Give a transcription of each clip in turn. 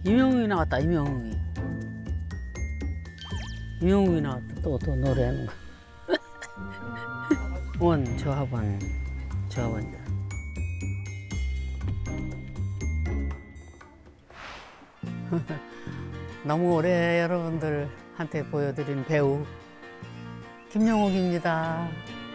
임영웅이 나왔다, 임영웅이. 임영웅이 나왔다, 또 노래하는 거. 원, 조합원, 조합원이다. 너무 오래 여러분들한테 보여드린 배우 김영옥입니다.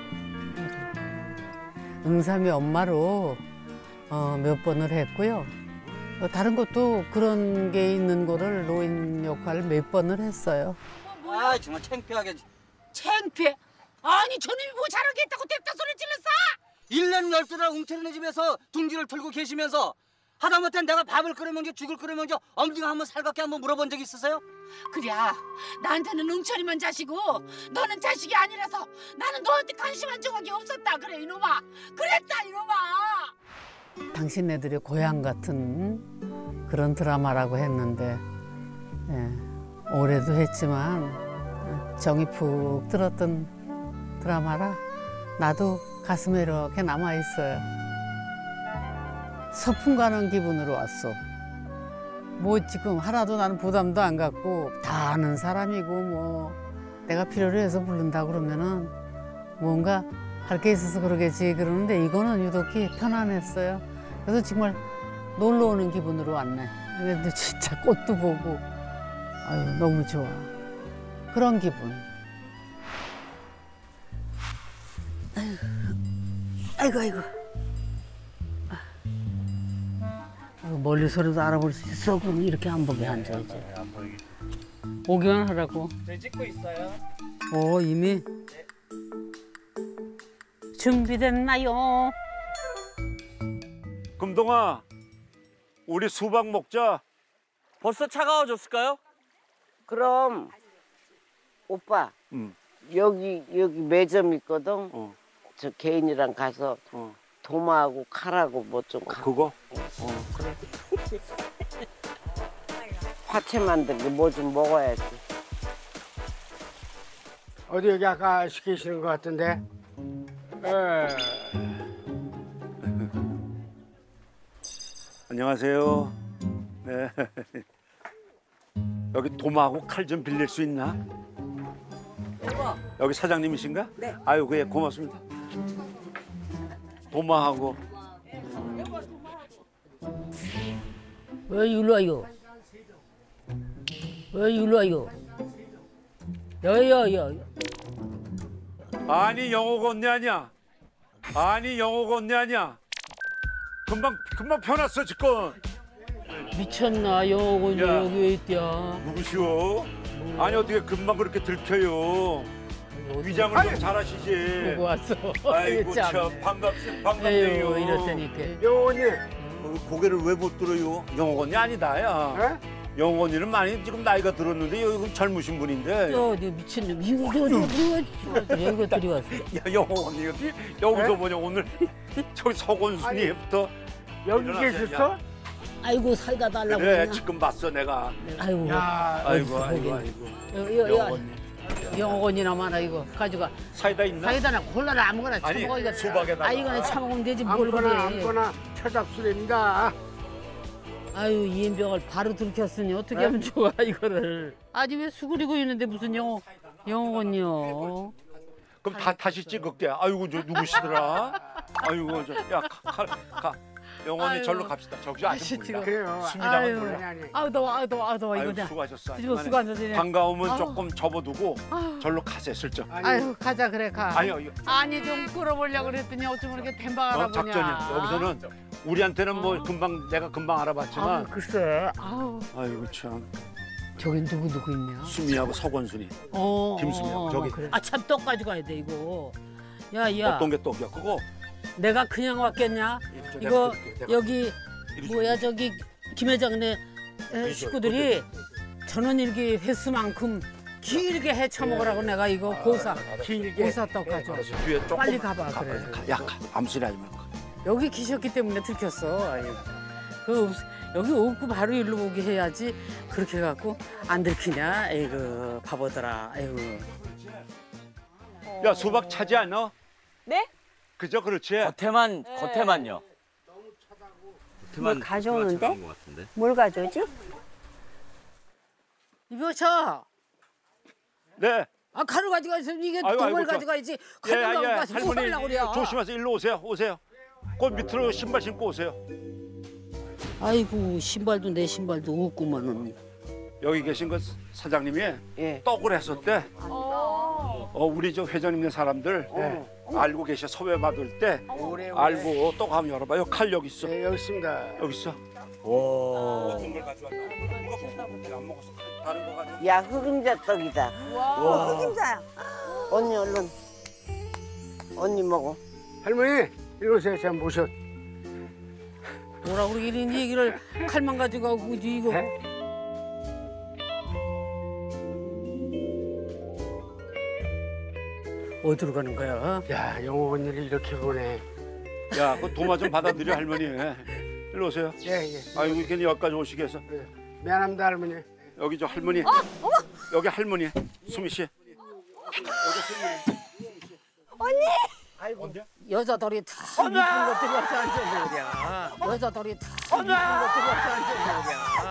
응삼이 엄마로 몇 번을 했고요. 다른 것도 그런 게 있는 거를 노인 역할을 몇 번을 했어요. 아 정말 창피하게. 창피해? 아니 저놈이 뭐 잘하게 했다고 냅다 소리 질렀어? 1년 12달 웅태리네 집에서 둥지를 틀고 계시면서 하다못해 내가 밥을 끓여 먹지 죽을 끓여 먹지 엄지가 한번 살갑게 한번 물어본 적 있으세요? 그래 나한테는 응철이만 자식이고 너는 자식이 아니라서 나는 너한테 관심 한 조각이 없었다 그래 이놈아. 그랬다 이놈아. 당신네들의 고향 같은 그런 드라마라고 했는데 예, 올해도 했지만 정이 푹 들었던 드라마라 나도 가슴에 이렇게 남아있어요. 서풍 가는 기분으로 왔어. 뭐 지금 하나도 나는 부담도 안 갖고 다 아는 사람이고 뭐 내가 필요로 해서 부른다 그러면은 뭔가 할 게 있어서 그러겠지 그러는데 이거는 유독히 편안했어요. 그래서 정말 놀러 오는 기분으로 왔네. 근데 진짜 꽃도 보고 아유 너무 좋아. 그런 기분. 아이고 아이고. 멀리서라도 알아볼 수 있어. 그럼 이렇게 안 보게 앉아 이제. 오기만 하라고. 저희 찍고 있어요. 오 이미 네. 준비됐나요? 금동아, 우리 수박 먹자. 벌써 차가워졌을까요? 그럼 오빠 여기 매점 있거든. 저 개인이랑 가서 도마하고 칼하고 뭐 좀 그거? 그래. 화채 만들기 뭐 좀 먹어야지. 어디 여기 아까 시키시는 것 같은데? 안녕하세요. 네. 여기 도마하고 칼 좀 빌릴 수 있나? 여기 사장님이신가? 네. 아유, 예, 고맙습니다. 도마하고. 왜 일로 와요? 왜 일로 와요? 야야야. 아니 영옥 언니 아니야? 아니 영옥 언니 아니야? 금방 펴놨어 지금. 미쳤나 영옥은 야. 여기 왜 있대야? 누구시오? 아니 어떻게 금방 그렇게 들켜요? 위장을 좀 잘하시지. 보고 왔어. 아이고 참 반갑네요. 이럴 테니까. 영원히 고개를 왜 못 들어요? 영옥 언니 아니다야. 영옥 언니는 많이 지금 나이가 들었는데 여기 젊으신 분인데. 저 미친놈 이거 여기가 들여왔어. 야 영옥 언니 여기서 뭐냐 오늘 저기 서건순이부터 여기 계셨어? 아이고 사이다 달라고. 그래 지금 봤어 내가. 아이고. 야, 아이고. 영옥 언니. 영옥 언니나 마나 이거 가져가. 사이다 있나? 사이다나 콜라나 아무거나 아니, 처먹어 이거. 수박에다가. 아 이거는 처먹으면 되지 뭘 그래. 아무거나 철갑술입니다. 아유 이인병을 바로 들켰으니 어떻게 하면 좋아 이거를. 아니 왜 수그리고 있는데 무슨 영옥 언니요. 그럼 다시 찍을게. 아이고 저 누구시더라? 아이고 저야 가. 영옥 언니 절로 갑시다. 저기 아직 몰라. 그래요. 순이랑은 몰라. 아우 더워 이거 아유 내. 수고하셨어. 뒤집어 쓰고 앉아지네. 반가우면 조금 접어두고 절로 가세요 슬쩍. 아유 가자 그래 가. 아니요. 아니 좀 끌어보려고 그랬더니 어쩜 이렇게 täm방 알아보냐. 작전이야. 여기서는 우리한테는 뭐 내가 금방 알아봤지만. 글쎄. 아이고 참. 저기 누구 있냐? 수미하고 서건순이. 김수미하고 저기. 그래. 참 떡 가져가야 돼 이거. 야. 어떤 게 떡이야? 그거. 내가 그냥 왔겠냐? 내가 이거 내가 여기 뭐야 저기 김 회장네 식구들이 전원일기 횟수만큼 길게 해쳐 먹으라고 내가 이거 고사 떡 가져와. 뒤에 조금 빨리 가봐 그래. 아무 소리 하지 말고. 여기 계셨기 때문에 들켰어. 아유. 여기 오고 바로 일로 오게 해야지. 그렇게 해갖고 안 들키냐? 에이그 바보더라. 아이고. 야 수박 차지 않아? 네? 그죠 그렇지. 겉에만요. 뭘 가져오는데? 뭘 가져오지? 이보셔. 네. 아 칼을 가져가서 이게 아이고, 동을 아이고, 저- 가져가야지. 칼을 가져가서 뭐 할머니 하려고 그래요. 조심하세요. 일로 오세요. 오세요. 그 밑으로 신발 신고 오세요. 아이고 신발도 내 신발도 없구만은. 여기 계신 그 사장님이 예. 떡을 했었대. 우리 저 회장님네 사람들 알고 계셔. 섭외 받을 때 알고 떡 한번 열어봐요. 칼 여기 있어. 네, 여기 있습니다. 여기 있어. 와. 어떤 걸 가져왔나? 이거 안 먹었어. 다른 거 가져. 야 흑임자 떡이다. 흑임자야. 언니 얼른. 언니 먹어. 할머니 이리 오세요. 제가 모셔. 뭐라고 이런 얘기를 칼만 가지고 가고 이거. 네? 어디로 가는 거야? 야 영호 언니를 이렇게 보내. 야, 그 도마 좀 받아드려 할머니. 일로 오세요. 예예. 아이고 괜히 여기까지 오시게 해서. 미안합니다 할머니. 여기 저 할머니. 여기 할머니. 수미 씨. 여자들이 다 이쁜 것들이 와서 앉아있는 거야. 여자들이 다 이쁜 것들이 와서 앉아있는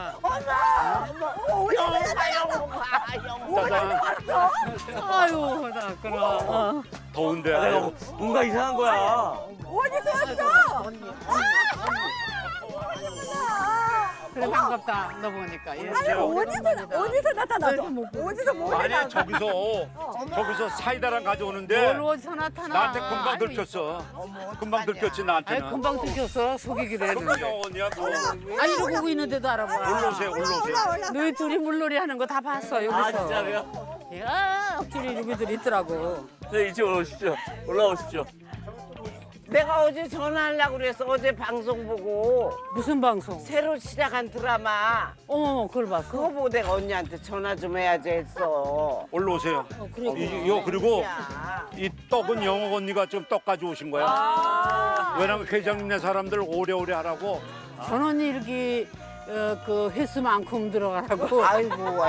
거야. 짜잔. 아유 나 그럼. 더운데. 내가 뭔가 이상한 거야. 어디서 왔어? 그래 반갑다 너 보니까. 예. 아니 어디서 나타났어? 어디서 뭐 아니 나타났어? 저기서 사이다랑 가져오는데 뭘 어디서 나타나? 나한테 금방 아이고, 들켰어. 금방 들켰지 아이 나한테는. 금방 들켰어 속이기로 했는데. 언니야 너. 아 이러고 있는데도 알아봐. 올라오세요. 올라오세요. 너희 둘이 물놀이 하는 거 다 봤어 여기서. 아 진짜요? 야 억지로 이러고들 있더라고. 네 이쪽 오십시오. 올라오십시오. 내가 어제 전화하려고 그래서 어제 방송 보고 무슨 방송? 새로 시작한 드라마 그걸 봤어. 그거 보고 내가 언니한테 전화 좀 해야지 했어. 올라오세요. 그래. 요 그리고 야. 이 떡은 영옥 언니가 좀 떡 가져오신 거야. 왜냐면 회장님네 사람들 오래오래 하라고. 전원이 이렇게 그 횟수만큼 들어가라고. 아이고.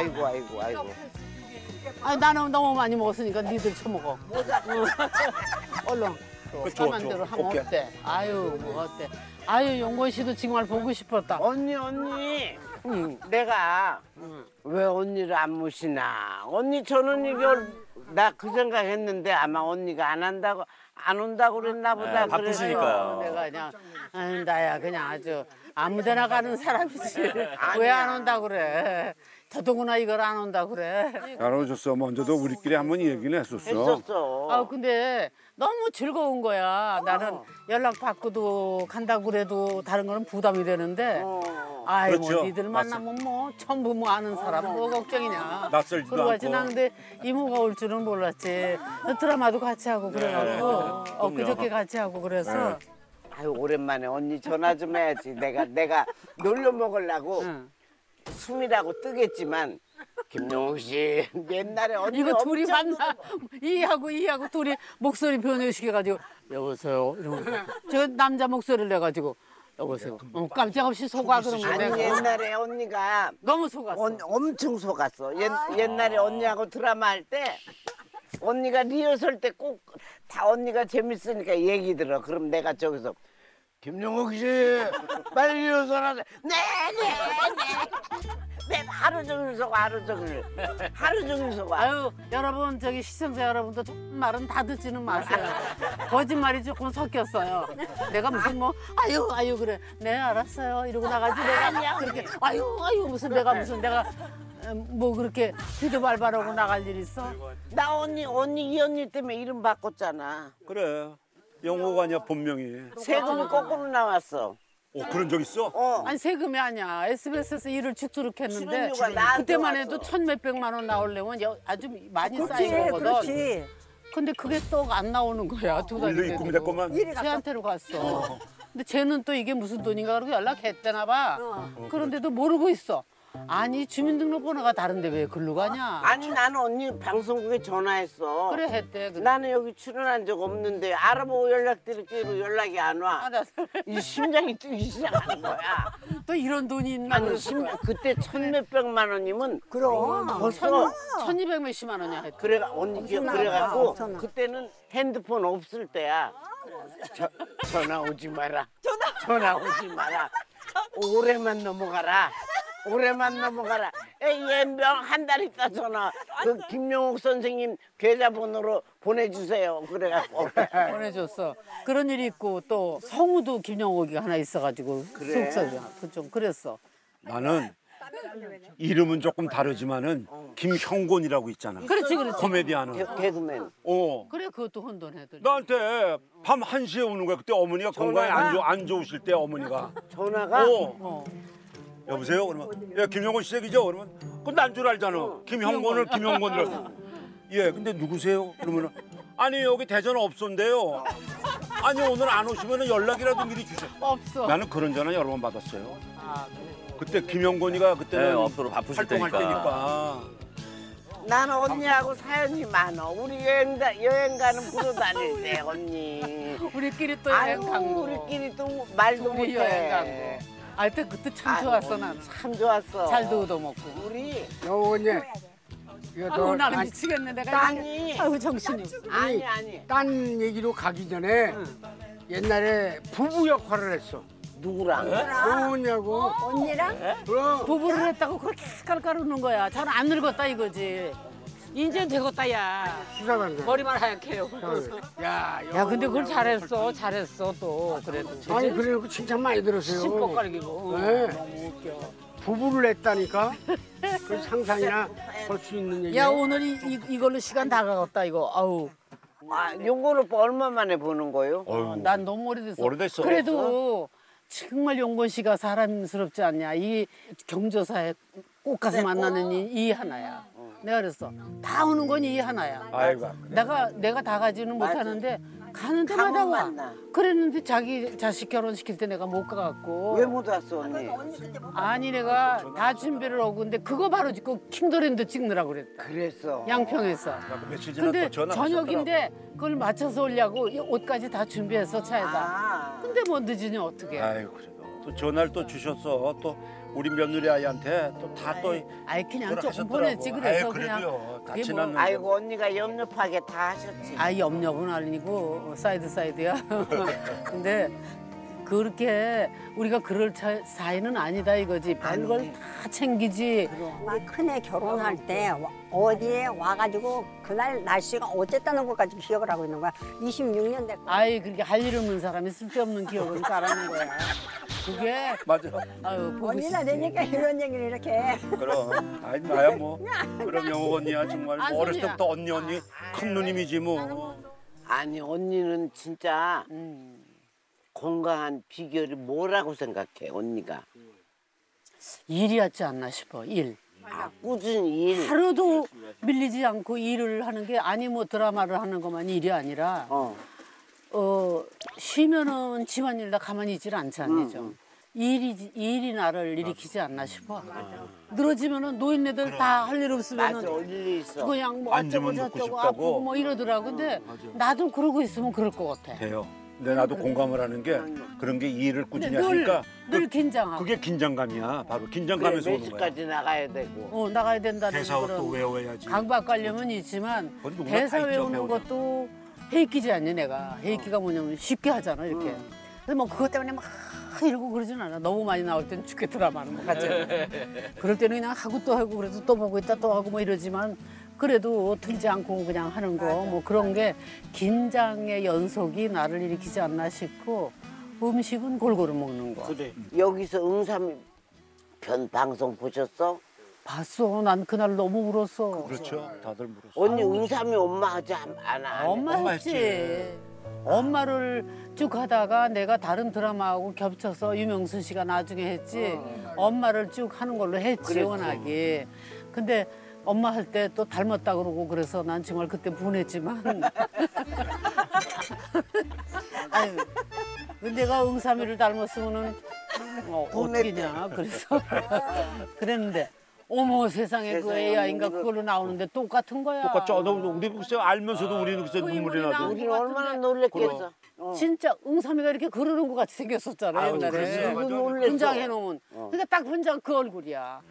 아니 나는 너무 많이 먹었으니까 니들 처먹어. 얼른. 그 좋아, 까만 대로 좋아. 하면 오케이. 어때? 아유 뭐 어때? 아유 용건 씨도 정말 보고 싶었다. 언니 내가 왜 언니를 안 모시나. 언니 저는 이걸 나 그 생각했는데 아마 언니가 안 온다고 그랬나 보다. 네, 바쁘시니까요. 내가 그냥 나야 그냥 아주 아무데나 가는 사람이지. 왜 안 온다 그래? 더더구나 이걸 안 온다 그래. 안 오셨어. 먼저도 우리끼리 한번 얘기는 했었어. 아 근데 너무 즐거운 거야. 나는 연락 받고도 간다고 그래도 다른 거는 부담이 되는데. 아이 그렇죠. 뭐 니들 만나면 뭐 전부 뭐 아는 사람 뭐 걱정이냐. 낯설지도 그러고 하지 않고. 나 근데 이모가 올 줄은 몰랐지. 드라마도 같이 하고 그래가지고 그저께 같이 하고 그래서. 아유 오랜만에 언니 전화 좀 해야지. 내가 놀려 먹으려고 숨이라고 뜨겠지만 김용욱 씨 옛날에 언니 이거 둘이 엄청 만나 이하고 둘이 목소리 변형시켜가지고 여보세요 이러고 저 남자 목소리를 내가지고 여보세요 깜짝없이 속아 그런 거 아니 내가 옛날에 언니가 너무 속았어. 엄청 속았어. 옛날에 언니하고 드라마 할 때 언니가 리허설 때 꼭 다 언니가 재밌으니까 얘기 들어. 그럼 내가 저기서 김용욱 씨 빨리 리허설하자. 네 하루 종일 속아. 아유 여러분 저기 시청자 여러분도 말은 다 듣지는 마세요. 거짓말이 조금 섞였어요. 내가 무슨 뭐 아유 그래 네 알았어요 이러고 나가지 내가 그렇게 아유 무슨 내가 뭐 그렇게 비도 발발하고 나갈 일 있어? 나 언니 이 언니 때문에 이름 바꿨잖아. 그래. 영옥 아니야 본명이. 세금이 거꾸로 나왔어. 그런 적 있어? 아니 세금이 아니야. SBS에서 일을 죽도록 했는데 출연료가 나한테 그때만 왔어. 해도 1,000몇백만 원 나오려면 아주 많이 그렇지, 쌓인 거거든. 그렇지. 근데 그게 또 안 나오는 거야. 두 달 일로 입금 됐구만. 쟤한테로 갔어. 근데 쟤는 또 이게 무슨 돈인가 그러고 연락했대나 봐. 그런데도 모르고 있어. 아니 주민등록번호가 다른데 왜 글로 가냐. 아니 나는 언니 방송국에 전화했어. 그래 했대. 나는 여기 출연한 적 없는데 알아보고 연락드릴게로 연락이 안 와. 아, 나 이 심장이 뛰기 시작하는 거야. 또 이런 돈이 있나 아니 그랬을 거야. 그때 1,몇백만 원이면 그럼. 벌써 1,200 몇십만 원이야 했대. 그래 언니 기억 그래갖고 그때는 핸드폰 없을 때야. 전화 오지 마라. 전화 오지 마라. 올해만 넘어가라. 올해만 넘어가라. 예명 한 달 있다 전화. 그 김용옥 선생님 계좌번호로 보내주세요. 그래갖고 보내줬어. 그런 일이 있고 또 성우도 김영옥이가 하나 있어가지고 그래? 속썩이야. 좀 그랬어. 나는 이름은 조금 다르지만은 김형곤이라고 있잖아. 그렇지 그렇지. 코미디하는. 개그맨. 그래 그것도 혼돈해도. 나한테 밤 1시에 오는 거야. 그때 어머니가 건강이 안 좋으실 때 어머니가. 전화가? 여보세요? 그러면 예, 김형곤 시댁이죠? 그러면 그건 난 줄 알잖아. 김형곤을 김형곤이라고. 예, 근데 누구세요? 그러면 아니 여기 대전 없었는데요. 아니 오늘 안 오시면 연락이라도 미리 주세요. 없어. 나는 그런 전화 여러 번 받았어요. 아, 그래. 그때 김형곤이가 그때는 네, 앞으로 바쁘실 활동할 때니까. 나는 언니하고 사연이 많어. 우리 여행 가는 부로 다닐 때 언니. 우리끼리 또 아유 여행 간 거. 우리끼리 또 말도 우리 여행 간 못해. 거. 아 그때 참 좋았어 난. 참 좋았어. 잘도 얻어먹고. 우리 영원히 이거 아우 나는 딴- 미치겠네 내가. 땅이 아유 정신이 없어. 아니 딴 얘기로 가기 전에 옛날에 부부 역할을 했어. 누구랑? 뭐냐고. 언니랑? 그럼 부부를 했다고 그렇게 깔깔우는 거야. 저는 안 늙었다 이거지. 이제 되겠다 야. 수사관들. 머리만 하얗게 해요. 야, 야 근데 그걸 잘했어 또 그래도. 아니 그래 칭찬 많이 들었어요. 씹뻑거리고. 네. 너무 웃겨. 부부를 했다니까. 그 상상이나 할 수 있는 얘기. 야 오늘 이걸로 시간 다 가겠다 이거. 아우. 아 요거를 얼마 만에 보는 거예요? 난 너무 오래됐어. 오래됐어. 그래도 정말 용건 씨가 사람스럽지 않냐. 이 경조사에 꼭 가서 만나는 이 하나야. 내가 그랬어. 다 오는 건 이 하나야. 아이고. 내가 다 가지는 못하는데 가는 데마다 가면 와. 만나. 그랬는데 자기 자식 결혼시킬 때 내가 못 가갖고. 왜 못 왔어 언니? 아니 내가 다 준비를 하고 근데 그거 바로 찍고 킹도랜드 찍느라고 그랬다. 그랬어. 양평에서. 며칠 지나 근데 또 전화 저녁인데 그걸 맞춰서 오려고 이 옷까지 다 준비해서 차에다. 아. 근데 뭐 늦으니 어떡해. 아이고 그래도 또 전화를 또 주셨어. 또 우리 며느리 아이한테 또 다 또 아이 그냥 조금 하셨더라고. 보냈지 그래서 아이, 그냥. 그래도요. 다 그게 지났는데. 아이고 언니가 염려파게 다 하셨지. 아 염려는 아니고 사이드야. 근데 그렇게 우리가 그럴 사이는 아니다 이거지. 별걸 다 챙기지. 우리 큰애 결혼할 때 어디에 와가지고 그날 날씨가 어쨌다는 것까지 기억을 하고 있는 거야. 26년 됐고. 아이 그렇게 할 일 없는 사람이 쓸데없는 기억은 잘하는 거야. 그게 맞아. 아유 보고 언니나 싶지. 되니까 이런 얘기를 이렇게 해. 그럼. 아이 나야 뭐. 그럼 영옥 언니야 정말. 아, 뭐 어렸을 손이야. 때부터 언니 큰 누님이지 뭐. 아니 언니는 진짜 건강한 비결이 뭐라고 생각해 언니가? 일이었지 않나 싶어. 일. 아, 꾸준히 일. 하루도 밀리지 않고 일을 하는 게 아니 뭐 드라마를 하는 것만 일이 아니라 쉬면은 집안일 다 가만히 있질 않지 않니죠. 일이 나를 일으키지 않나 싶어. 늘어지면은 노인네들 다 할 일 없으면은 맞아 일리 있어. 그냥 뭐 어쩌고 앉으면 눕고 저쩌고 싶다고. 아프고 뭐 이러더라고. 근데 나도 그러고 있으면 그럴 것 같아. 돼요. 근데 나도 공감을 하는 게 그런 게 일을 꾸준히 근데 하니까 늘 긴장하고. 그게 긴장감이야. 바로 그래, 긴장감에서 몇 오는 거야. 시까지 나가야 되고. 나가야 된다는 대사도 그런 또 외워야지. 강박 관념은 있지만 그건 누구나 대사 다 있죠, 외우는 배우자. 것도 해이키지 않니 내가. 해이키가 뭐냐면 쉽게 하잖아 이렇게. 근데 뭐 그것 때문에 막 이러고 그러진 않아. 너무 많이 나올 때는 죽겠더라 마는 것 같잖아. 그럴 때는 그냥 하고 또 하고 그래도 또 보고 있다 또 하고 뭐 이러지만 그래도 틀지 않고 그냥 하는 거 뭐 그런 게 긴장의 연속이 나를 일으키지 않나 싶고 음식은 골고루 먹는 거. 그래. 여기서 응삼 편 방송 보셨어? 봤어. 난 그날 너무 울었어. 그렇죠. 다들 물었어. 언니 응삼이 엄마 하지 안 해? 엄마 엄마 했지. 했지. 엄마를 쭉 하다가 내가 다른 드라마하고 겹쳐서 유명순 씨가 나중에 했지. 엄마를 쭉 하는 걸로 했지 그랬지. 워낙에. 근데 엄마 할 때 또 닮았다 그러고 그래서 난 정말 그때 분했지만. 아유, 내가 응삼이를 닮았으면은 어떻게냐 그래서 그랬는데. 어머 세상에 그 세상에, AI인가 어머, 그걸로 나오는데 똑같은 거야. 똑같죠. 우리 글쎄 알면서도 우리는 글쎄 그 눈물이 인물이 나도. 나오는 우리는 얼마나 놀랬겠어. 진짜 응삼이가 이렇게 그러는 것 같이 생겼었잖아 아유, 옛날에. 그랬어요. 맞아. 분장해 놓으면. 그러니까 딱 분장 그 얼굴이야.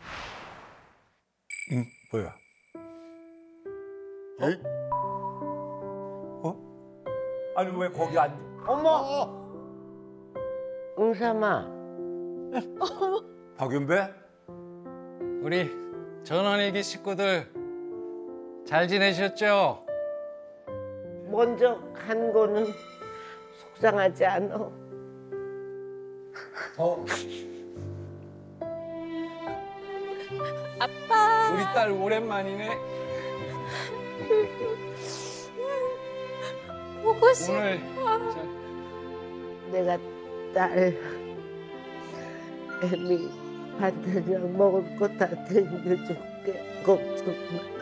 뭐야? 에이? 아니 왜 거기 앉? 어머. 응삼아. 박윤배? 우리 전원일기 식구들 잘 지내셨죠? 먼저 간 거는 속상하지 않아. 아빠. 우리 딸 오랜만이네. 보고 싶어. 오늘 내가 딸 애미 반찬이랑 먹을 거 다 챙겨줄게. 걱정 마.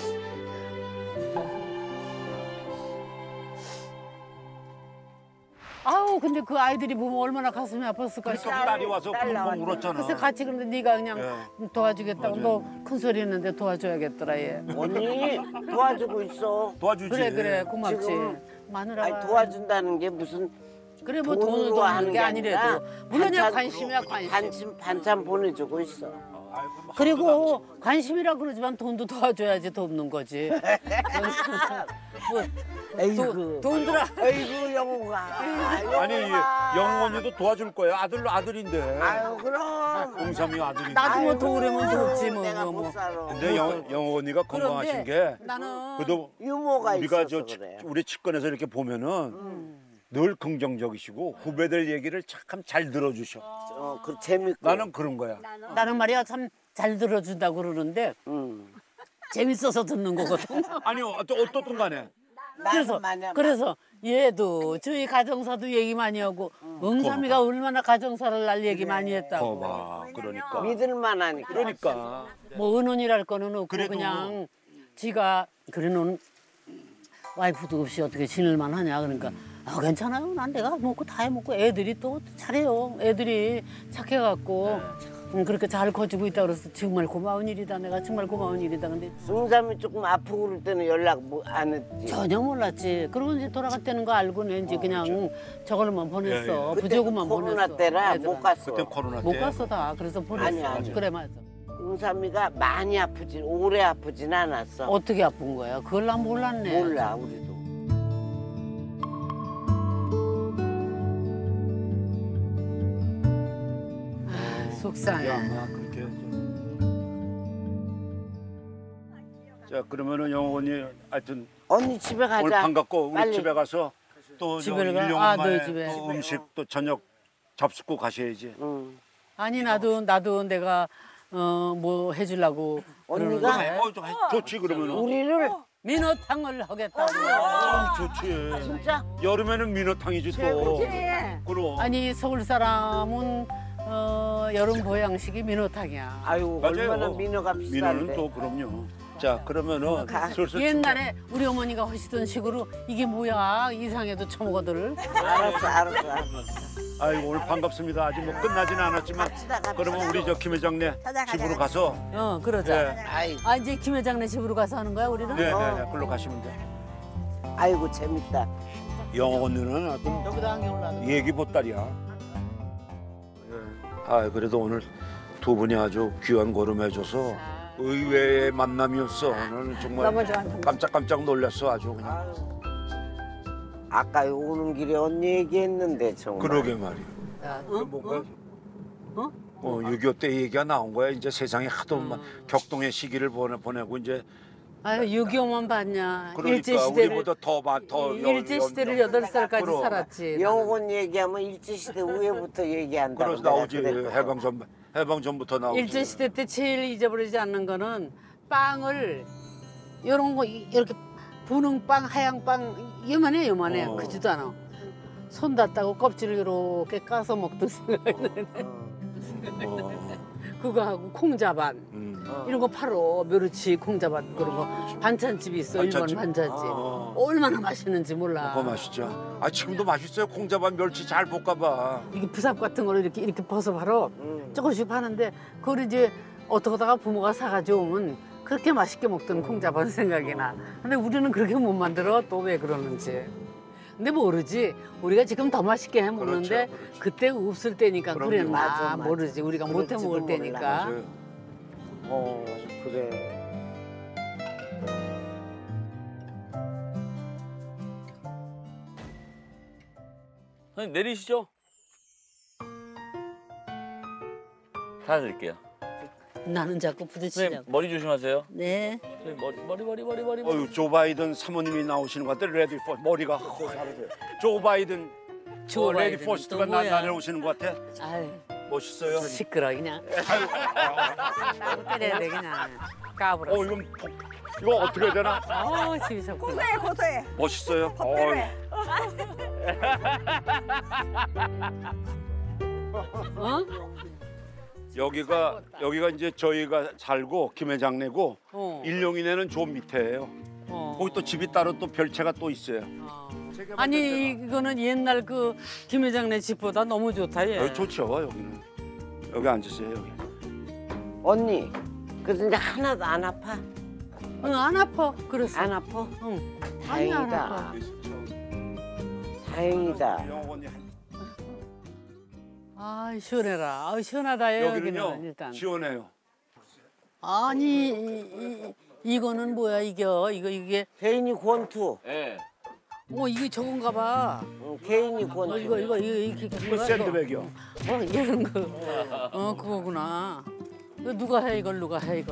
아우 근데 그 아이들이 보면 얼마나 가슴이 아팠을까. 그래서 딸이 와서 펑펑 울었잖아. 글쎄 같이 그런데 네가 그냥 예. 도와주겠다고. 맞아요. 너 큰 소리 했는데 도와줘야겠더라 얘. 언니 도와주고 있어. 도와주지. 그래 고맙지. 지금 마누라가. 아니, 도와준다는 게 무슨 그래 뭐 돈으로 돈을 하는 하는 게 게 아니라 아니래도 물론이야 반찬- 관심이야 관심. 반찬 보내주고 있어. 그리고 관심이라 그러지만 돈도 도와줘야지 돕는 거지. 에이구. 돈 들어. 아이고 영웅아. 아니 영웅 언니도 도와줄 거야. 아들인데. 아유 그럼. 공삼이 아들인데. 나도 뭐 아이고, 도우려면 돕지 뭐. 내가 뭐. 못 살아. 근데 영웅 언니가 건강하신 게 나는 그래도 유머가 우리가 있어서 저 그래. 우리 측근에서 이렇게 보면은 늘 긍정적이시고 후배들 얘기를 참 잘 들어주셔. 그 재밌고. 나는 그런 거야. 나는 말이야 참 잘 들어준다고 그러는데 재밌어서 듣는 거거든. 아니 어떻든 간에. 그래서 얘도 저희 가정사도 얘기 많이 하고 응삼이가 얼마나 가정사를 날 얘기 많이 했다고. 거봐. 그러니까. 믿을만하니까. 그러니까. 뭐 은혼이랄 거는 없고 그래도 그냥 지가 그래 넌 와이프도 없이 어떻게 지낼만 하냐 그러니까 괜찮아요. 난 내가 먹고 다 해먹고 애들이 또 잘해요. 애들이 착해갖고 그렇게 잘 커지고 있다 그래서 정말 고마운 일이다. 내가 정말 고마운 일이다. 근데 승삼이 조금 아프고 그럴 때는 연락 안 했지. 전혀 몰랐지. 그러고 이제 돌아갈 때는 거 알고는 이제 그냥 저걸로만 보냈어. 그때 부조금만 코로나 보냈어. 때라 애들한테. 못 갔어. 그때 코로나 때. 못 갔어 다. 그래서 보냈어. 아니. 그래 맞아. 승삼이가 많이 아프지 오래 아프진 않았어. 어떻게 아픈 거야? 그걸 난 몰랐네. 몰라 우리도. 속상해. 야, 그렇게 자 그러면은 영호 언니 하여튼 언니 집에 가자. 오늘 반갑고 우리 빨리. 집에 가서 또 집에 가? 1년 아, 만에 너희 집에. 또 음식 또 저녁 잡수고 가셔야지. 아니 나도 내가 뭐 해주려고 언니가? 그러는데 좋지 그러면은. 우리를 민어탕을 하겠다고. 좋지. 진짜? 여름에는 민어탕이지 또. 그럼. 아니 서울 사람은 여름 보양식이 민어탕이야. 아유 맞아요. 얼마나 민어가 비싼데. 민어는 또 그럼요. 자 그러면은 슬슬 옛날에 우리 어머니가 하시던 식으로 이게 뭐야 이상해도 처먹어들. 알았어. 아이고 오늘 반갑습니다. 아직 뭐 끝나지는 않았지만 그러면 우리 저 김 회장네 집으로 가서 그러자. 네. 아 이제 김 회장네 집으로 가서 하는 거야 우리는? 네, 글로 가시면 돼. 아이고 재밌다. 영호 언니는 하여튼 여기다 안경 올라도. 얘기 보따리야. 아 그래도 오늘 두 분이 아주 귀한 걸음해줘서 의외의 만남이었어. 나는 정말 너무 좋았습니다. 깜짝깜짝 놀랐어 아주 그냥. 아까 오는 길에 언니 얘기했는데 정말. 그러게 말이야. 야, 뭔가 6.25 때 얘기가 나온 거야. 이제 세상에 하도 막 격동의 시기를 보내고 이제 아유 6.25만 봤냐. 그러니까 일제시대를 우리보다 더 일제시대를 8살까지 그럼. 살았지. 영혼 얘기하면 일제시대 후에부터 얘기한다. 그래서 나오지 해방전부터 나오지. 일제시대 때 제일 잊어버리지 않는 거는 빵을 요런 거 이렇게 분홍빵 하얀빵 요만해 크지도 않아. 손 닿다고 껍질을 이렇게 까서 먹던 생각이 나네. 그거 하고 콩자반 이런 거 팔어. 멸치 콩자반 그런 거 반찬집이 있어. 일본 반찬집. 얼마나 맛있는지 몰라. 그거 맛있죠. 아 지금도 맛있어요. 콩자반 멸치 잘 볶아봐. 이게 부삽 같은 거를 이렇게 벗어 팔어. 조금씩 파는데 그걸 이제 어떻게 하다가 부모가 사가지고 오면 그렇게 맛있게 먹던 콩자반 생각이 나. 근데 우리는 그렇게 못 만들어. 또 왜 그러는지. 근데 모르지. 우리가 지금 더 맛있게 해 먹는데 그렇죠. 그때 없을 때니까 그럼요. 그랬나 맞아. 모르지. 우리가 못 해 그럴지도 먹을 몰라. 때니까. 맞아요. 그래. 선생님 내리시죠. 다 드릴게요. 나는 자꾸 선생님 부딪히려고. 머리 조심하세요. 네. 선생님 머리. 어유 조 바이든 사모님이 나오시는 것 같아. 레디 포 머리가 조 바이든 조 레디 바이든 포스트가 또 뭐야? 나오시는 것 같아. 아유, 멋있어요. 시끄러 그냥. 때려야 돼 그냥. 까불어. 이거 어떻게 해야 되나? 지금 고소해 고소해. 멋있어요. 법대로해. 어? 여기가 이제 저희가 살고 김해장내고 어. 일용인에는 조 밑에예요. 거기 또 집이 따로 또 별채가 또 있어요. 아니 이거는 옛날 그 김회장네 집보다 너무 좋다 얘. 여기 좋죠 여기는. 여기 앉으세요 여기. 언니, 그래서 이제 하나도 안 아파? 응, 안 아파. 그랬어. 안 아파? 응. 많이 안 아파. 다행이다. 아 시원해라. 아 시원하다 얘 여기는요 여기는 일단. 시원해요. 아니 이거는 뭐야 이게 개인이 권투. 예. 이게 저건가 봐. 개인이 권투. 이거 이렇게 그 샌드백이요. 이런 거. 그거구나. 이거 누가 해 이거를.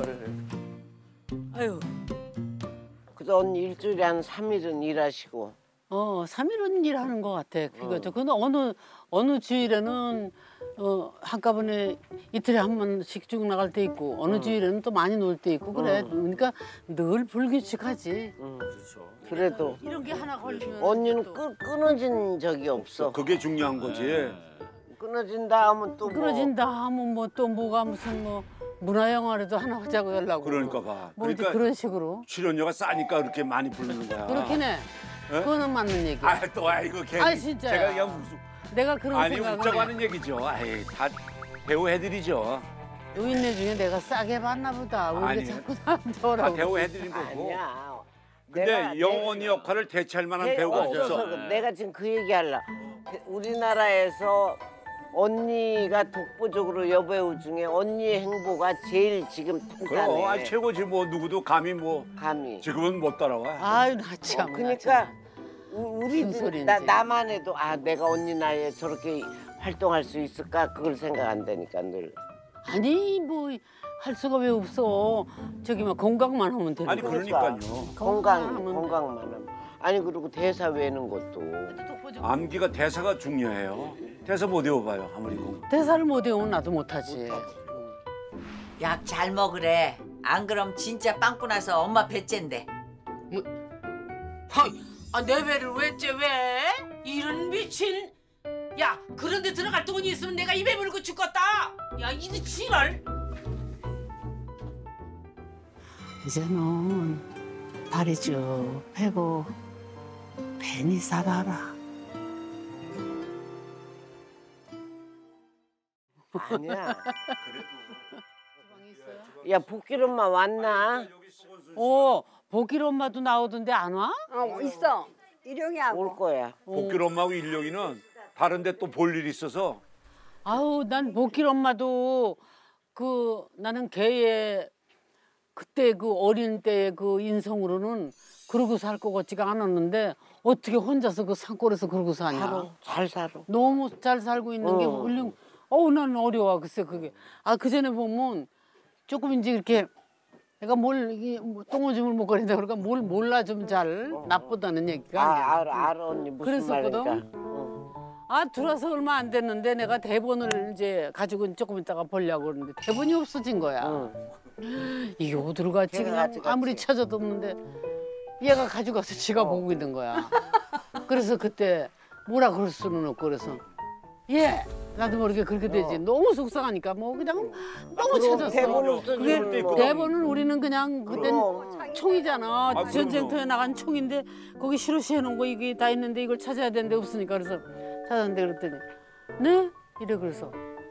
아유. 그래서 언니 일주일에 한 3일은 일하시고. 3일은 일하는 것 같아. 그거죠. 근데 어느 주일에는 한꺼번에 이틀에 한 번씩 쭉 나갈 때 있고 어느 주일에는 또 많이 놀 때 있고 그래. 그러니까 늘 불규칙하지. 그렇죠. 그래도 이런 게 하나 걸리면 언니는 또 끊어진 적이 없어. 그게 중요한 거지. 끊어진다 하면 또 뭐. 끊어진다 하면 뭐 또 뭐가 무슨 뭐 문화영화라도 하나 하자고 하려고. 그러니까 봐. 뭐 이제 그러니까 그런 식으로. 출연료가 싸니까 그렇게 많이 부르는 거야. 그렇긴 해. 그거는 맞는 얘기야. 이거 아이, 진짜야. 제가 그냥 내가 그런 아니 생각을 웃자고 해. 하는 얘기죠. 다 배우 해드리죠. 요인네 중에 내가 싸게 받나 보다. 왜 아니, 이렇게 자꾸 다 저라고. 배우 해드린 거고. 아니야. 근데 영원히 역할을 대체할 만한 배우가 없어. 내가 지금 그 얘기할라. 우리나라에서 언니가 독보적으로 여배우 중에 언니의 행보가 제일 지금 그럼 단단해. 최고지 뭐 누구도 감히 뭐 감히. 지금은 못 따라와. 아유 나 참. 그러니까 우리 무슨 소리인지. 나만 해도 내가 언니 나이에 저렇게 활동할 수 있을까 그걸 생각 안 되니까 늘. 아니 뭐 할 수가 왜 없어. 저기 막 건강만 하면 되는 아니 거야. 그러니까요. 건강만 하면. 아니 그리고 대사 외는 것도. 암기가 대사가 중요해요. 대사 못 외워봐요 아무리 뭐. 대사를 못 외우면 나도 못하지. 약 잘 먹으래. 안 그럼 진짜 빵꾸 나서 엄마 배째인데. 내 배를 왜 째 왜? 이런 미친. 야 그런데 들어갈 돈이 있으면 내가 입에 물고 죽겠다. 야 이거 지랄. 이제는 다리 쭉 펴고 팬이 살아라. 아니야. 야 복길 엄마 왔나? 복길 엄마도 나오던데 안 와? 있어. 일용이하고. 올 거야. 복길 엄마하고 일용이는 다른데 또 볼 일이 있어서. 아우 난 복길 엄마도 나는 걔의 그때 그 어린 때의 그 인성으로는 그러고 살 것 같지가 않았는데 어떻게 혼자서 그 산골에서 그러고 사냐. 잘 살아. 너무 잘 살고 있는 게 훌륭. 난 어려워 글쎄 그게. 그 전에 보면 조금 이제 이렇게 내가 이게 똥오줌을 못 거린다 그러니까 뭘 몰라 좀 잘 나쁘다는 얘기가 아니야. 알아 언니 무슨 그랬었거든. 말인가. 들어와서 얼마 안 됐는데 내가 대본을 이제 가지고 조금 있다가 보려고 그러는데 대본이 없어진 거야. 이게 어디로 갔지? 걔가 그냥 가져갔지. 아무리 찾아도 없는데 얘가 가져가서 지가 보고 있는 거야. 그래서 그때 뭐라 그럴 수는 없고 그래서 나도 모르게 그렇게 되지. 너무 속상하니까 뭐 그냥 너무 찾았어. 대본 없어지면 그게 뭐. 대본은 우리는 그냥 그땐 총이잖아. 그럼요. 전쟁터에 나간 총인데 거기 시로시 해놓은 거 이게 다 있는데 이걸 찾아야 되는데 없으니까 그래서 찾았는데 그랬더니 네? 이래 그래서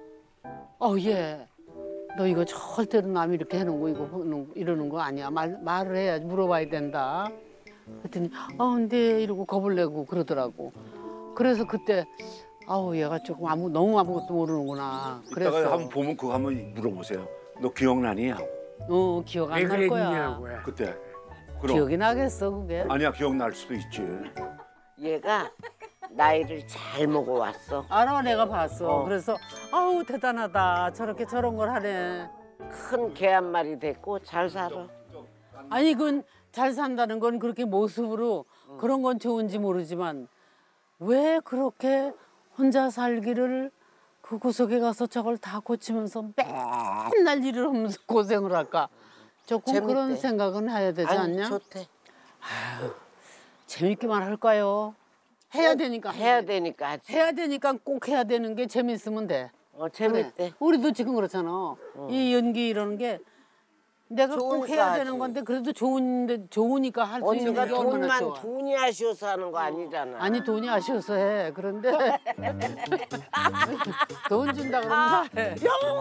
너 이거 절대로 남이 이렇게 해놓은 거 이러는 거 아니야. 말을 해야지 물어봐야 된다. 그랬더니 근데 이러고 겁을 내고 그러더라고. 그래서 그때 얘가 조금 너무 아무것도 모르는구나. 이따가 그래서 한번 보면 그거 한번 물어보세요. 너 기억나니? 하고. 기억 왜 안 날 거야. 그랬냐고. 그때. 그럼. 기억이 나겠어 그게. 아니야 기억날 수도 있지. 얘가 나이를 잘 먹어왔어. 알아 내가 봤어. 그래서 대단하다. 저렇게 저런 걸 하네. 큰 개 한 마리 됐고 잘 살아. 아니 그건 잘 산다는 건 그렇게 모습으로 그런 건 좋은지 모르지만 왜 그렇게 혼자 살기를 그 구석에 가서 저걸 다 고치면서 맨날 일을 하면서 고생을 할까? 조금 재밌대. 그런 생각은 해야 되지 아니, 않냐? 좋대. 재밌기만 할까요? 해야 되니까 해야 되니까 하지. 해야 되니까 꼭 해야 되는 게 재밌으면 돼. 재밌대. 그래. 우리도 지금 그렇잖아. 이 연기 이러는 게 내가 꼭 좋으니까 해야 하지. 되는 건데 그래도 좋으니까 할 수 있는 언니가 게 얼마나 돈만 좋아. 돈이 아쉬워서 하는 거 아니잖아. 아니 돈이 아쉬워서 해. 그런데 돈 준다 그러면 다 해.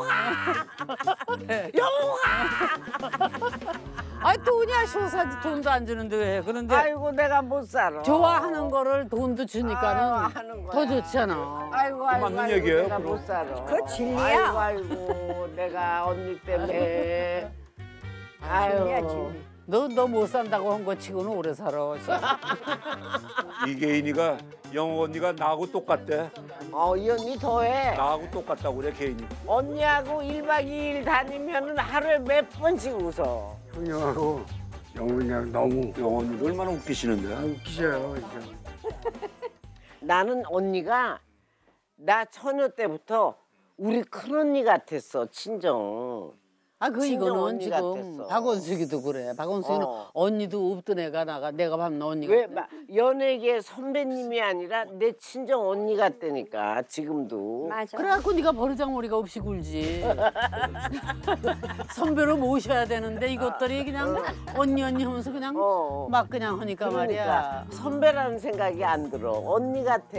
영웅아! 아니 돈이 아쉬워서 하지 돈도 안 주는데 왜? 그런데 아이고 내가 못 살아. 좋아하는 거를 돈도 아유, 주니까는 하는 거야. 더 좋잖아. 아이고 맞는 얘기예요, 내가 그럼. 못 살아. 그거 진리야. 아이고 내가 언니 때문에. 진리야, 아유. 진리. 너 못 산다고 한 거 치고는 오래 살아. 이계인이가 영호 언니가 나하고 똑같대. 이 언니 더해. 나하고 똑같다고 그래 개인이. 언니하고 1박 2일 다니면은 하루에 몇 번씩 웃어. 형님하고 영훈이하고 너무 영호 언니도 얼마나 웃기시는데. 웃기셔요. 진짜. 나는 언니가 나 처녀 때부터 우리 큰언니 같았어, 친정. 아, 그 친정 이거는 언니 지금 같았어. 박원숙이도 그래. 박원숙이는 언니도 없던 애가 내가 밤 언니가. 왜 연예계 선배님이 아니라 내 친정 언니 같다니까 지금도. 맞아. 그래갖고 네가 버르장머리가 없이 굴지. 선배로 모셔야 되는데 이것들이 그냥 언니 하면서 그냥 막 그냥 하니까 말이야. 그러니까 선배라는 생각이 안 들어. 언니 같아.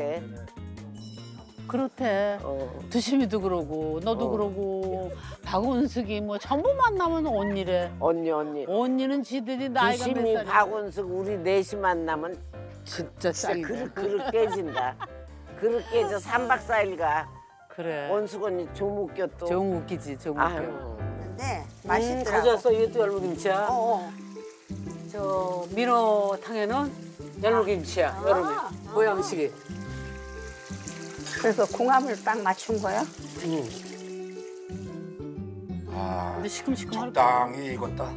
그렇대. 두심이도 그러고 너도 그러고 박원숙이 뭐 전부 만나면 언니래. 언니. 언니는 지들이 나이가 몇 두심이 살이야. 박원숙 우리 넷이 만나면 진짜 짱이네. 그릇 깨진다. 그릇 깨져 3박 4일 가. 그래. 원숙 언니 좀 웃겨 또. 좀 웃기지 좀 웃겨. 아유. 근데 맛있더라고. 가져왔어. 이게 또 열무김치야. 저 민어탕에는 열무김치야. 여름에 보양식이. 그래서 궁합을 딱 맞춘 거야? 아, 근데 시큼시큼할 적당히 익었다.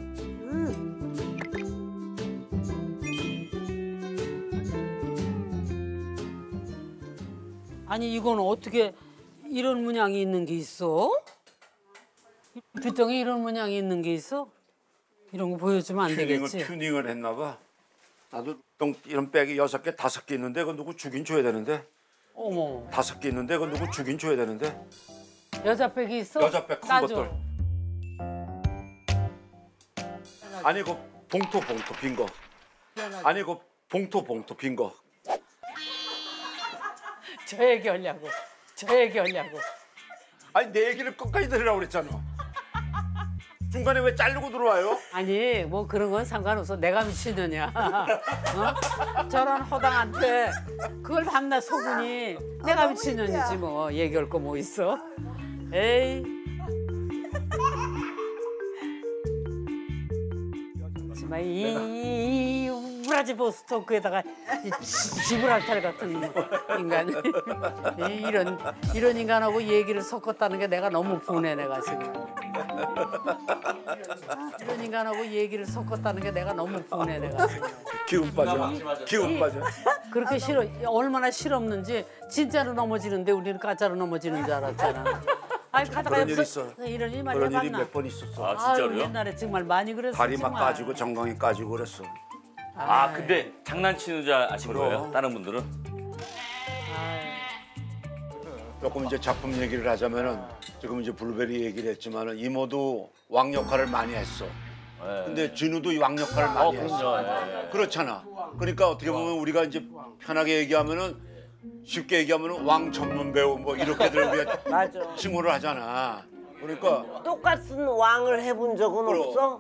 아니 이건 어떻게 이런 문양이 있는 게 있어? 빗덩이 이런 문양이 있는 게 있어? 이런 거 보여주면 안 되겠지? 튜닝을 했나 봐. 나도 이런 백이 6개, 5개 있는데 그거 누구 주긴 줘야 되는데. 어머 5개 있는데 그거 누구 주긴 줘야 되는데. 여자 백이 있어? 여자 백 큰 나줘. 것들. 아니 그 봉투 빈 거. 아니 그 봉투 빈 거. 저 얘기 하려고. 아니 내 얘기를 끝까지 들으라고 그랬잖아. 중간에 왜 자르고 들어와요? 아니 뭐 그런 건 상관없어. 내가 미친년이야. 어? 저런 허당한테 그걸 밤낮 속으니 내가 미친년이지 뭐. 얘기할 거 뭐 있어? 에이. 정말 이 우라지 보스토크에다가 이 지브랄탈 같은 인간. 이런 인간하고 얘기를 섞었다는 게 내가 너무 분해 내가 지금. 이런 인간하고 얘기를 섞었다는 게 내가 너무 분해 내가 지금. 기운 빠져. 기운 빠져. 그렇게 얼마나 실없는지 진짜로 넘어지는데 우리는 가짜로 넘어지는 줄 알았잖아. 아니 가다가 그런 일 옆에서 있어. 이런 일 많이 그런 일이 해봤나? 몇 번 있었어. 아 진짜로요? 아유, 옛날에 정말 많이 그랬어. 다리 막 정말. 까지고 정강이 까지고 그랬어. 아 근데 장난치는 줄 아신 그럼. 거예요? 다른 분들은? 조금 이제 작품 얘기를 하자면은 지금 이제 블루베리 얘기를 했지만은 이모도 왕 역할을 많이 했어. 근데 진우도 이 왕 역할을 많이 했어. 그럼요. 그렇잖아. 그러니까 어떻게 보면 우리가 이제 편하게 얘기하면은 쉽게 얘기하면은 왕 전문 배우 뭐 이렇게들 우리가 맞아. 칭호를 하잖아. 그러니까 똑같은 왕을 해본 적은 그럼. 없어?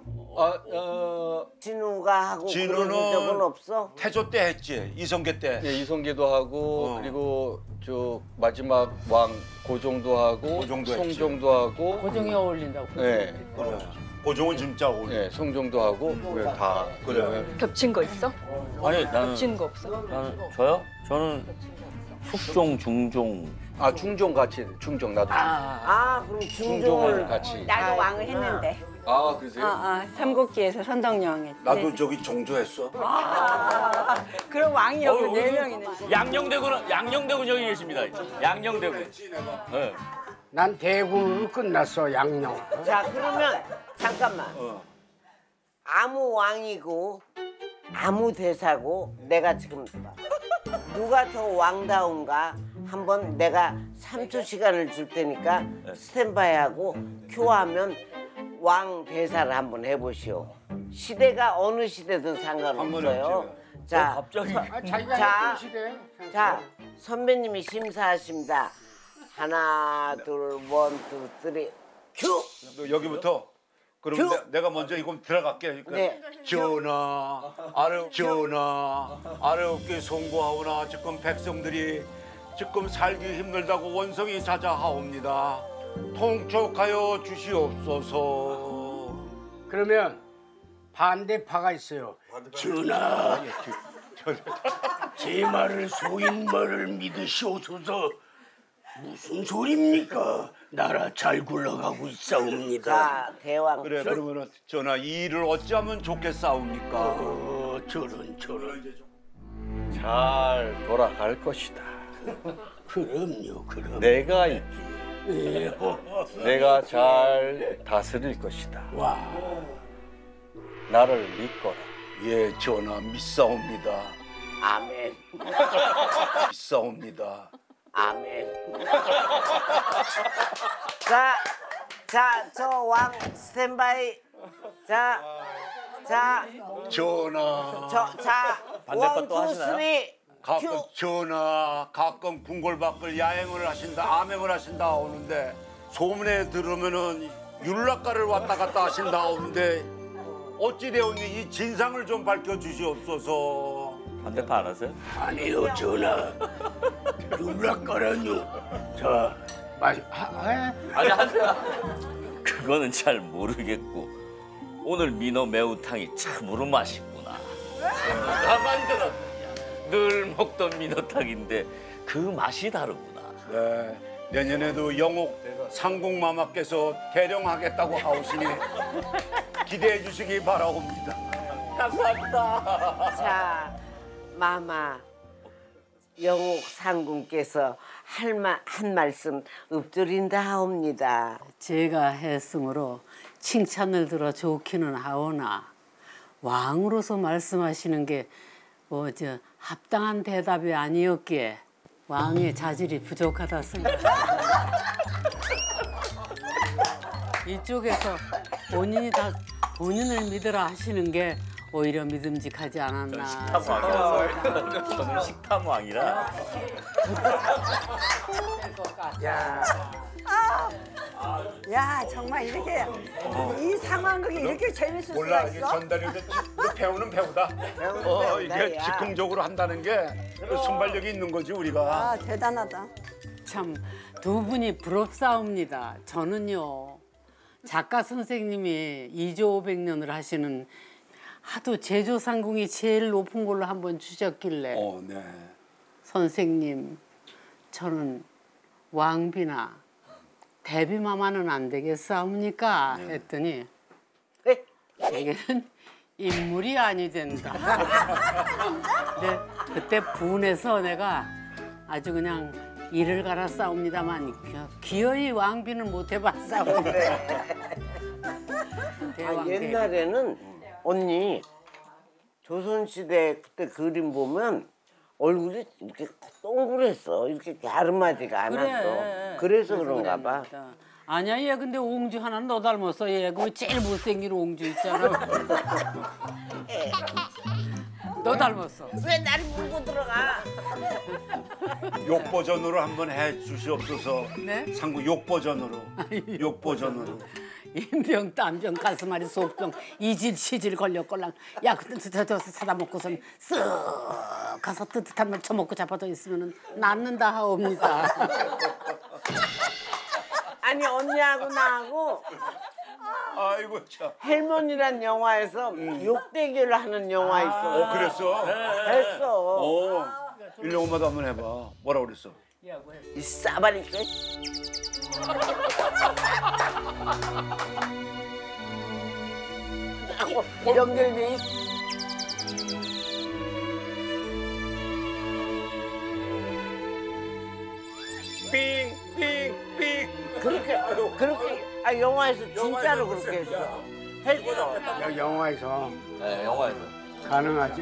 진우가 하고 진우는 그런 적은 없어? 태조 때 했지. 이성계 때. 예, 이성계도 하고 어. 그리고 저 마지막 왕 고종도 하고 고종도 했지. 송종도 하고 고정이 어울린다고. 예, 그래. 고종은 진짜 어울려. 예, 송종도 하고 다 그래. 겹친 거 있어? 아니 나는 겹친 거 없어? 저요? 저는 숙종, 중종 아 중종 같이 중종 나도. 그럼 중종을 중종을 같이. 나도 왕을 했는데. 아 그러세요? 삼국지에서 선덕여왕 했지. 나도 저기 종조했어. 그럼 왕이 여기 4명이네. 양녕대군 여기 계십니다. 양녕대군. 네. 난 대군으로 끝났어 양녕. 자 그러면 잠깐만. 아무 왕이고 아무 대사고 내가 지금 누가 더 왕다운가 한번 내가 3초 시간을 줄 테니까 스탠바이하고 큐하면 왕 대사를 한번 해보시오. 시대가 어느 시대든 상관없어요. 자, 자기가 시대. 자 선배님이 심사하십니다. 하나 둘 원 투 쓰리 큐. 너 여기부터. 그럼 내가 먼저 이거 들어갈게. 네. 전하, 아래옵게 송구하오나 지금 백성들이 지금 살기 힘들다고 원성이 자자하옵니다. 통촉하여 주시옵소서. 그러면 반대파가 있어요. 전하, 제 말을 소인말을 믿으시옵소서. 무슨 소리입니까? 나라 잘 굴러가고 있사옵니다. 자 대왕. 그래 그러면은 전하 이 일을 어찌하면 좋겠사옵니까? 저런. 잘 돌아갈 것이다. 그럼요. 내가 있기. 내가 잘 다스릴 것이다. 와. 나를 믿거라. 예 전하 믿사옵니다. 아멘. 믿사옵니다. 아멘. 저 왕 스탠바이. 자, 전하. 원, 투, 쓰리. 가끔 전하 가끔 궁궐밖을 야행을 하신다 암행을 하신다 오는데 소문에 들으면은 율락가를 왔다 갔다 하신다 오는데 어찌 되었니 이 진상을 좀 밝혀주시옵소서. 반대파 안 하세요? 아니요 전하. 율락가라뇨. 자, 아니 하세요. 그거는 잘 모르겠고 오늘 민어 매운탕이 참으로 맛있구나. 누가 만들었느냐. 늘 먹던 민어탕인데 그 맛이 다르구나. 네, 내년에도 영옥 상궁마마께서 대령하겠다고 하오시니 기대해 주시기 바라옵니다. 감사합니다. 자, 마마 영옥 상궁께서 한 말씀 읊조린다 하옵니다. 제가 했으므로 칭찬을 들어 좋기는 하오나 왕으로서 말씀하시는 게 합당한 대답이 아니었기에 왕의 자질이 부족하다 생각합니다. 이쪽에서 본인을 믿으라 하시는 게 오히려 믿음직하지 않았나. 식탐왕이라서 저는 식탐왕이라. 야 정말 이렇게 이 상황극이 이렇게 재밌을 몰라 수가 이게 있어? 전달인데 배우는 배우다. 이게 즉흥적으로 한다는 게 순발력이 있는 거지 우리가. 아 대단하다. 참 두 분이 부럽사옵니다. 저는요 작가 선생님이 2조 500년을 하시는 하도 제조상궁이 제일 높은 걸로 한번 주셨길래 네. 선생님 저는 왕비나 대비마마는 안 되겠사옵니까? 했더니 대개는 인물이 아니 된다. 근데 그때 분해서 내가 아주 그냥 이를 갈았사옵니다만 기어이 왕비는 못 해봤사옵니다. 옛날에는 언니 조선시대 그때 그림 보면 얼굴이 이렇게 동그랬어. 이렇게 갸름하지가 않았어. 그래서 그런가 봐. 아니야 얘 근데 옹주 하나 너 닮았어. 얘 그 제일 못생긴 옹주 있잖아. 너 닮았어. 왜 나를 물고 들어가? 욕 버전으로 한번 해 주시옵소서. 네? 상구 욕 버전으로. 욕 버전으로. 인병, 땀병, 가슴앓이, 속병, 이질, 시질 걸렸걸랑. 야, 저 사다 먹고선 쓱 가서 뜨뜻한 물 처먹고 잡아져 있으면 낫는다 하옵니다. 아니 언니하고 나하고 아이고 참. 헬몬이란 영화에서 욕대결을 하는 영화 있어. 그랬어? 했어. 일년 엄마도 한번 해봐. 뭐라 그랬어? 이 싸바니까. 연결이 삥삥삥 그렇게 영화에서 진짜로 그렇게 했어. 영화에서 네, 영화에서. 가능하지.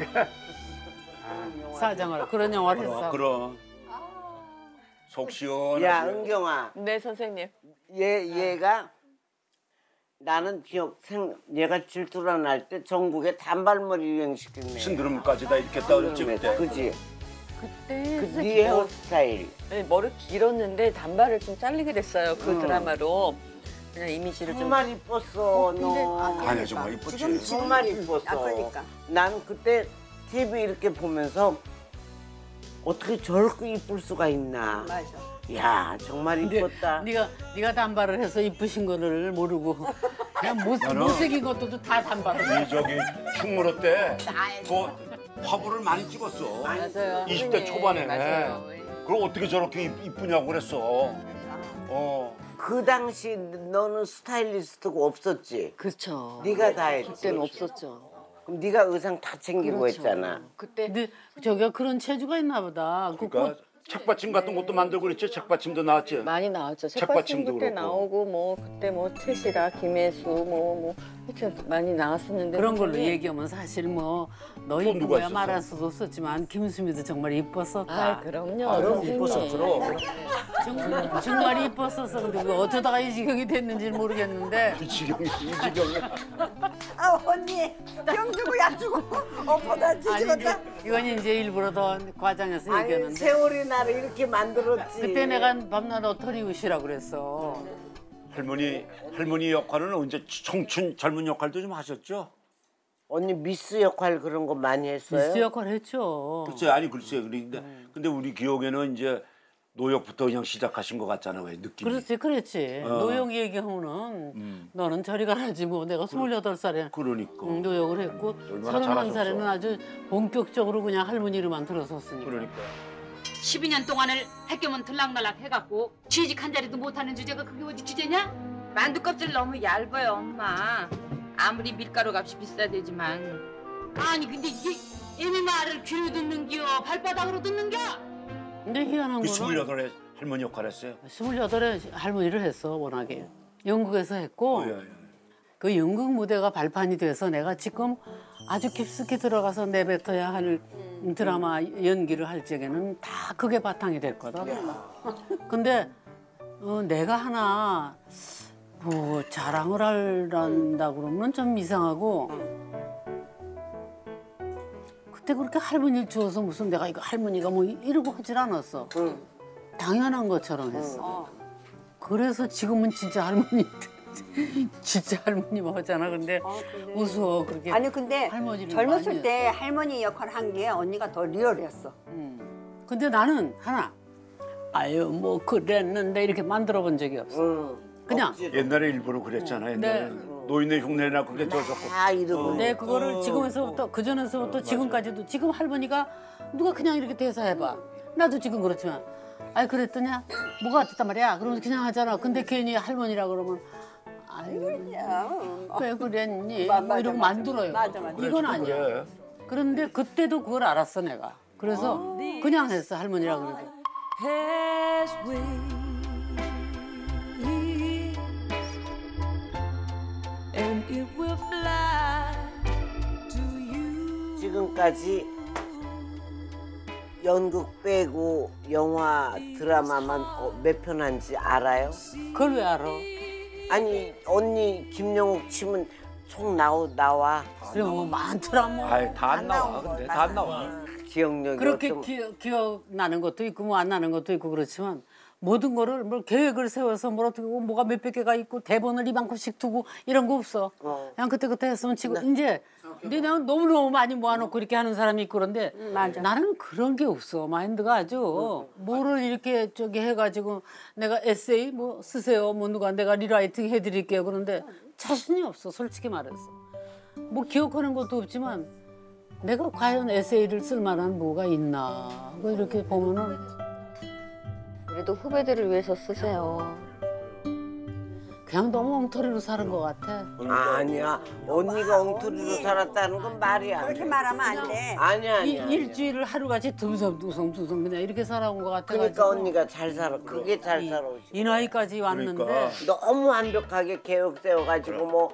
사장을 그런 영화를 했어. 그럼 속 시원하게. 야 은경아, 네 선생님. 얘가 나는 얘가 질투가 날 때 전국에 단발머리 유행시켰네. 신드롬까지 다 있겠다 그랬지 그때. 그지? 그때 네 헤어스타일. 네, 머리 길었는데 단발을 좀 잘리게 됐어요. 그 드라마로. 그냥 이미지를 좀. 정말 이뻤어 너. 아니야 정말 이뻤지. 정말 이뻤어. 약하니까. 난 그때 TV 이렇게 보면서 어떻게 저렇게 이쁠 수가 있나. 맞아. 야 정말 이뻤다. 네가 단발을 해서 이쁘신 거를 모르고 그냥 못생긴 것도 다 단발을. 이 저기 충무로 때 화보를 많이 찍었어. 맞아요. 20대 초반에. 맞아요. 그걸 어떻게 저렇게 이쁘냐고 그랬어. 그 당시 너는 스타일리스트가 없었지. 그렇죠. 네가 다 했지. 그때는 없었죠. 그럼 네가 의상 다 챙기고 그렇죠. 했잖아. 그때 근데 저기가 그런 체주가 있나 보다. 그러니까 책받침 같은 것도 만들고 그랬지. 책받침도 나왔지. 많이 나왔죠. 책받침도 책받침 그때 그렇고. 나오고 뭐 그때 뭐 최시라, 김혜수 뭐 하여튼 많이 나왔었는데 그런 걸로 선생님. 얘기하면 사실 뭐 너 또 이쁜 누가 거야 있었어? 말할 수도 없었지만 김수미도 정말 이뻤었다. 아 그럼요. 그럼 선생님. 이뻤어 그럼. 정말 이뻤었어. 근데 왜 어쩌다가 이 지경이 됐는지 모르겠는데. 이 지경이. 아 언니 병 주고 약 주고 엎어다 아니 뒤집었다. 이건 이제 일부러 더 과장해서 아니 얘기하는데. 세월이 나를 이렇게 만들었지. 그때 내가 밤낮 어터리우시라 그랬어. 할머니 역할은 언제 청춘 젊은 역할도 좀 하셨죠? 언니 미스 역할 그런 거 많이 했어요? 미스 역할 했죠. 글쎄 아니 글쎄 근데 우리 기억에는 이제 노역부터 그냥 시작하신 것 같잖아 왜 느낌이. 그렇지. 노역 얘기하면은 너는 저리 가라지 뭐 내가 28살에 그러니까. 노역을 했고 얼마나 31살에는 아주 본격적으로 그냥 할머니로만 들어섰으니까. 그러니까. 12년 동안을 학교만 들락날락 해갖고 취직 한 자리도 못하는 주제가 그게 어디 주제냐? 만두 껍질 너무 얇아요 엄마. 아무리 밀가루 값이 비싸대지만 아니 근데 이게 애미 말을 귀로 듣는겨 발바닥으로 듣는겨? 근데 희한한 그 거는 28에 할머니 역할 했어요? 28에 할머니를 했어 워낙에. 영국에서 했고 예. 그 연극 무대가 발판이 돼서 내가 지금 아주 깊숙이 들어가서 내뱉어야 할 드라마 연기를 할 적에는 다 그게 바탕이 됐거든. 근데 내가 하나 뭐 자랑을 한다 그러면 좀 이상하고 그때 그렇게 할머니를 주어서 무슨 내가 이거 할머니가 뭐 이러고 하질 않았어. 당연한 것처럼 했어. 그래서 지금은 진짜 할머니 진짜 할머니만 하잖아. 근데 웃어 그렇게. 아니 근데 할머니를 젊었을 많이 때 할머니 역할 한 게 언니가 더 리얼했어. 근데 나는 하나 아유 뭐 그랬는데 이렇게 만들어 본 적이 없어. 그냥 옛날에 일부러 그랬잖아. 옛날에 노인네 흉내나 그게 더 좋고. 다 이러고. 내 그거를 지금에서부터 그 전에서부터 지금까지도 지금 할머니가 누가 그냥 이렇게 대사해봐. 나도 지금 그렇지만 아이 그랬더냐 뭐가 어쨌단 말이야. 그러면 그냥 하잖아. 근데 괜히 할머니라 그러면 아유 왜 그랬니? 뭐 이러고 만들어요. 맞아. 이건 아니야. 그래. 그런데 그때도 그걸 알았어 내가. 그래서 그냥 했어 할머니라 그러고. 지금까지 연극 빼고 영화 드라마만 몇 편 한지 알아요? 그걸 왜 알아? 아니 언니 김영옥 치면 총 나와. 그래 뭐 많더라 뭐. 아이 다 안 나와. 근데 다 안 나와. 기억력이 그렇게 좀... 기억나는 것도 있고 뭐 안 나는 것도 있고 그렇지만 모든 거를 뭘 계획을 세워서 뭘 어떻게 하고 뭐가 몇백 개가 있고 대본을 이만큼씩 두고 이런 거 없어. 그냥 그때 했으면 지금 이제 근데 나는 너무너무 많이 모아놓고 이렇게 하는 사람이 있고 그런데 나는 그런 게 없어. 마인드가 아주 뭐를 이렇게 저기 해가지고 내가 에세이 뭐 쓰세요. 뭐 누가 내가 리라이팅 해드릴게요. 그런데 자신이 없어. 솔직히 말해서. 뭐 기억하는 것도 없지만 내가 과연 에세이를 쓸 만한 뭐가 있나. 뭐 이렇게 보면은 그래도 후배들을 위해서 쓰세요. 그냥 너무 엉터리로 사는 것 같아. 아니야. 언니가 엉터리로 살았다는 건 말이 안 돼. 그렇게 말하면 안 돼. 아니야. 일주일을 하루같이 듬성듬성 그냥 이렇게 살아온 것 같아. 그러니까 언니가 잘 살아. 그게 잘 살아오지. 이 나이까지 왔는데 그러니까. 너무 완벽하게 계획 세워가지고 뭐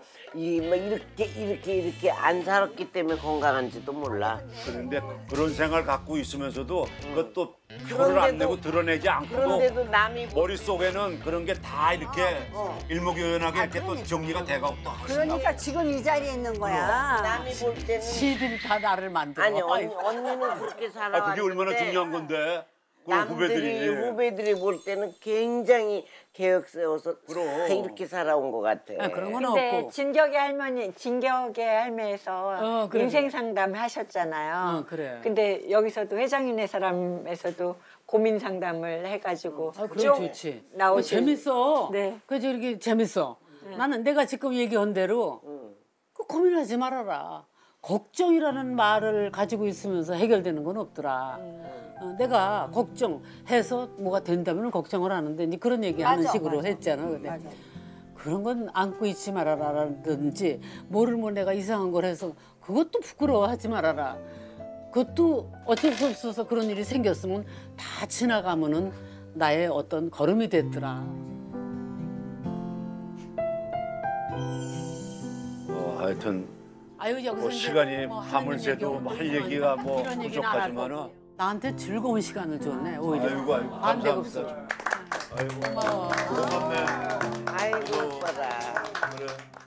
이렇게 안 살았기 때문에 건강한지도 몰라. 그런데 그런 생활 갖고 있으면서도 그것도 표를 안 내고 드러내지 않고도 그런데도 남이 머릿속에는 그런 게 다 이렇게 일목요연하게 이렇게 또 정리가 돼가고 또 그러니까 지금 이 자리에 있는 거야. 남이 볼 때는 지들이 다 나를 만들어. 아니 언니는 그렇게 살아. 그게 얼마나 중요한 건데. 그 후배들이 볼 때는 굉장히 계획 세워서 다 이렇게 살아온 것 같아. 그런 건 근데 없고. 진격의 할매에서 그래. 인생 상담 하셨잖아요. 그래. 근데 여기서도 회장님네 사람에서도 고민 상담을 해가지고 그럼 쭉 좋지. 나오죠. 재밌어. 네. 그래서 이렇게 재밌어. 나는 내가 지금 얘기한 대로 그 고민하지 말아라. 걱정이라는 말을 가지고 있으면서 해결되는 건 없더라. 내가 걱정해서 뭐가 된다면 걱정을 하는데 이제 그런 얘기하는 식으로 했잖아. 근데 그런 건 안고 있지 말아라라든지 뭐를 뭐 내가 이상한 걸 해서 그것도 부끄러워하지 말아라. 그것도 어쩔 수 없어서 그런 일이 생겼으면 다 지나가면은 나의 어떤 걸음이 됐더라. 하여튼 아유, 여기서 뭐 이제 시간이 뭐 밤을 하는 새도 얘기, 할 얘기가 뭐 이런 얘기는 안 할 부족하지만은 거고. 나한테 즐거운 시간을 줬네 오히려. 아이고 반대가 감사합니다. 없어. 아이고 고마워. 고맙네. 아이고 오빠라. 그래.